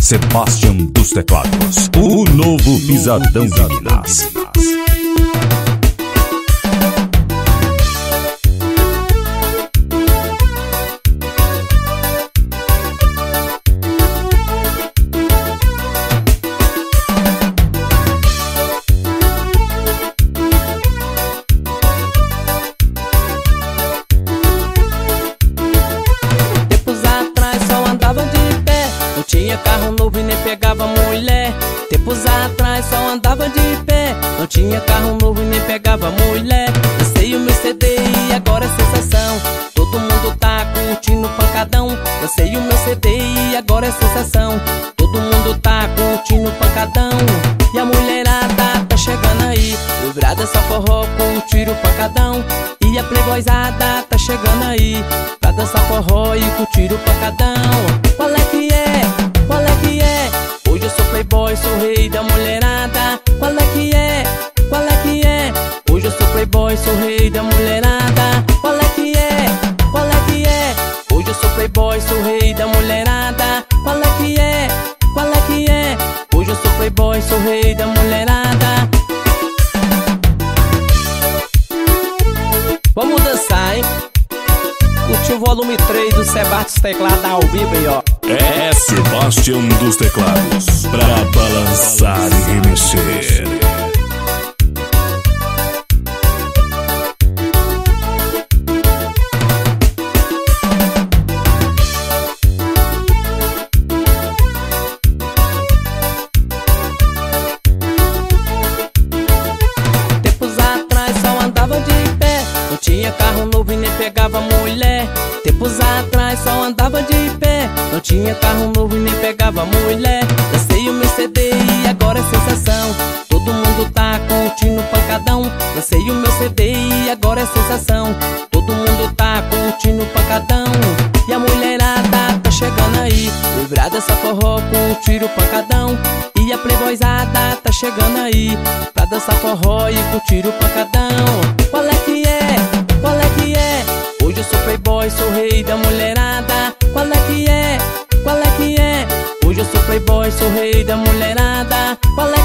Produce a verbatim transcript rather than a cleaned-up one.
Sebastião dos Teclados, o novo pisadão de Minas. Tinha carro novo e nem pegava mulher. Tempos atrás só andava de pé. Não tinha carro novo e nem pegava mulher. Lancei o meu C D e agora é sensação. Todo mundo tá curtindo pancadão. Lancei o meu C D e agora é sensação. Todo mundo tá curtindo pancadão. E a mulherada tá chegando aí, livrada só forró com tiro pancadão. E a playboyzada tá chegando aí pra dançar forró e curtir o pancadão. Qual é que é? Qual é que é? Hoje eu sou playboy, sou rei da mulherada. Qual é que é? Qual é que é? Hoje eu sou playboy, sou rei da mulherada. Qual é que é? Qual é que é? Hoje eu sou playboy, sou rei da mulherada. Qual é que é? Qual é que é? Hoje eu sou playboy, sou rei da mulherada. Vamos dançar, hein? Curte o volume três do Sebastião Teclados ao vivo aí, ó. É Sebastião dos Teclados, pra balançar e remexer. Tempos atrás só andava de pé. Não tinha carro novo e nem pegava mulher. Tempos atrás só andava de pé. Não tinha carro novo e nem pegava mulher. Lancei o meu C D e agora é sensação. Todo mundo tá curtindo pancadão. Lancei o meu C D e agora é sensação. Todo mundo tá curtindo pancadão. E a mulherada tá chegando aí, livrada essa forró com tiro pancadão. E a playboyzada tá chegando aí pra dançar forró e curtir o pancadão. Qual é que é? Qual é que é? Hoje eu sou playboy, sou rei da mulherada. Qual é que é? Qual é que é? Hoje eu sou playboy, sou rei da mulherada. Qual é